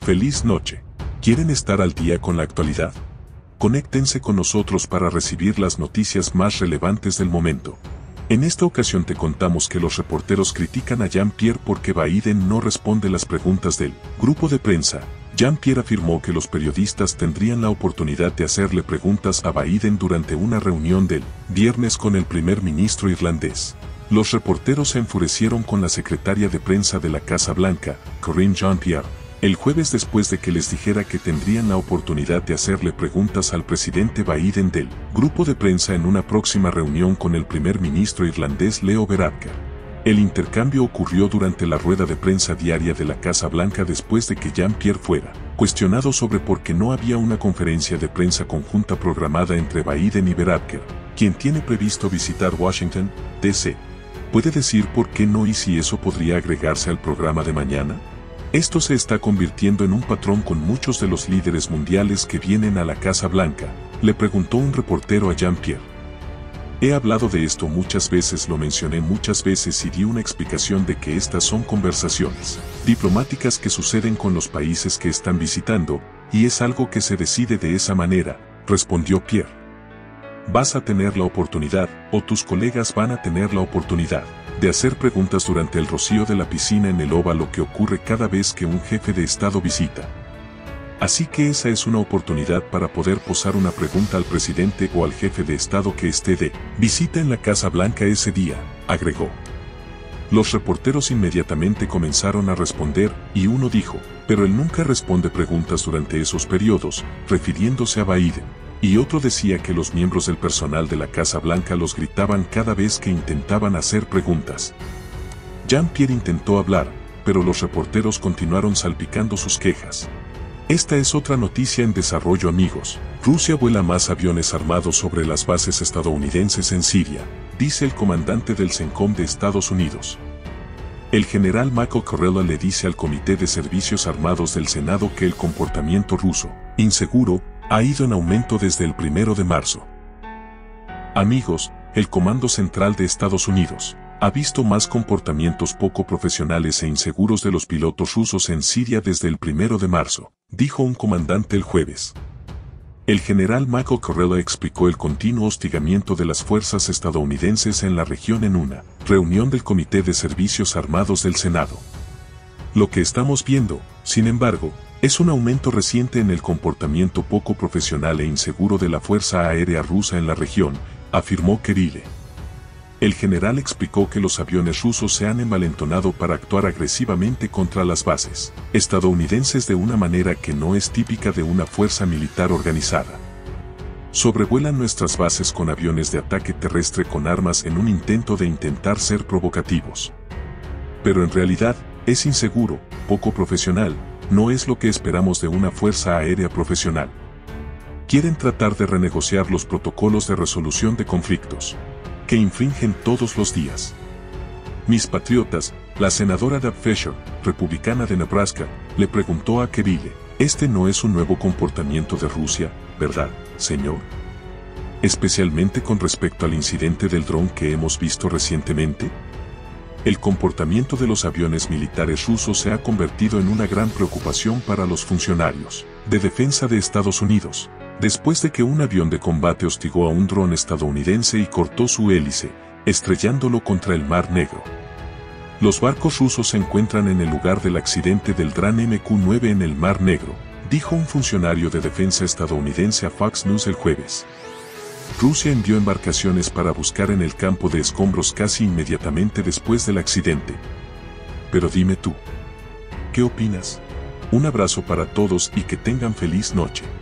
Feliz noche. ¿Quieren estar al día con la actualidad? Conéctense con nosotros para recibir las noticias más relevantes del momento. En esta ocasión te contamos que los reporteros critican a Jean-Pierre porque Biden no responde las preguntas del grupo de prensa. Jean-Pierre afirmó que los periodistas tendrían la oportunidad de hacerle preguntas a Biden durante una reunión del viernes con el primer ministro irlandés. Los reporteros se enfurecieron con la secretaria de prensa de la Casa Blanca, Karine Jean-Pierre, el jueves después de que les dijera que tendrían la oportunidad de hacerle preguntas al presidente Biden del grupo de prensa en una próxima reunión con el primer ministro irlandés Leo Varadkar. El intercambio ocurrió durante la rueda de prensa diaria de la Casa Blanca después de que Jean-Pierre fuera cuestionado sobre por qué no había una conferencia de prensa conjunta programada entre Biden y Varadkar, quien tiene previsto visitar Washington, D.C. ¿Puede decir por qué no y si eso podría agregarse al programa de mañana? Esto se está convirtiendo en un patrón con muchos de los líderes mundiales que vienen a la Casa Blanca, le preguntó un reportero a Jean-Pierre. He hablado de esto muchas veces, lo mencioné muchas veces y di una explicación de que estas son conversaciones diplomáticas que suceden con los países que están visitando, y es algo que se decide de esa manera, respondió Pierre. Vas a tener la oportunidad, o tus colegas van a tener la oportunidad, de hacer preguntas durante el rocío de la piscina en el óvalo que ocurre cada vez que un jefe de Estado visita. Así que esa es una oportunidad para poder posar una pregunta al presidente o al jefe de Estado que esté de visita en la Casa Blanca ese día, agregó. Los reporteros inmediatamente comenzaron a responder, y uno dijo, pero él nunca responde preguntas durante esos periodos, refiriéndose a Biden. Y otro decía que los miembros del personal de la Casa Blanca los gritaban cada vez que intentaban hacer preguntas. Jean-Pierre intentó hablar, pero los reporteros continuaron salpicando sus quejas. Esta es otra noticia en desarrollo, amigos. Rusia vuela más aviones armados sobre las bases estadounidenses en Siria, dice el comandante del CENTCOM de Estados Unidos. El general Michael Corella le dice al Comité de Servicios Armados del Senado que el comportamiento ruso, inseguro, ha ido en aumento desde el 1 de marzo. Amigos, el Comando Central de Estados Unidos ha visto más comportamientos poco profesionales e inseguros de los pilotos rusos en Siria desde el 1 de marzo, dijo un comandante el jueves. El general Michael Corella explicó el continuo hostigamiento de las fuerzas estadounidenses en la región en una reunión del Comité de Servicios Armados del Senado. Lo que estamos viendo, sin embargo, es un aumento reciente en el comportamiento poco profesional e inseguro de la Fuerza Aérea Rusa en la región, afirmó Kirill. El general explicó que los aviones rusos se han envalentonado para actuar agresivamente contra las bases estadounidenses de una manera que no es típica de una fuerza militar organizada. Sobrevuelan nuestras bases con aviones de ataque terrestre con armas en un intento de intentar ser provocativos. Pero en realidad, es inseguro, poco profesional, no es lo que esperamos de una fuerza aérea profesional. Quieren tratar de renegociar los protocolos de resolución de conflictos, que infringen todos los días. Mis patriotas, la senadora Deb Fischer, republicana de Nebraska, le preguntó a Kirill, este no es un nuevo comportamiento de Rusia, ¿verdad, señor? Especialmente con respecto al incidente del dron que hemos visto recientemente. El comportamiento de los aviones militares rusos se ha convertido en una gran preocupación para los funcionarios de defensa de Estados Unidos, después de que un avión de combate hostigó a un dron estadounidense y cortó su hélice, estrellándolo contra el Mar Negro. Los barcos rusos se encuentran en el lugar del accidente del dron MQ-9 en el Mar Negro, dijo un funcionario de defensa estadounidense a Fox News el jueves. Rusia envió embarcaciones para buscar en el campo de escombros casi inmediatamente después del accidente. Pero dime tú, ¿qué opinas? Un abrazo para todos y que tengan feliz noche.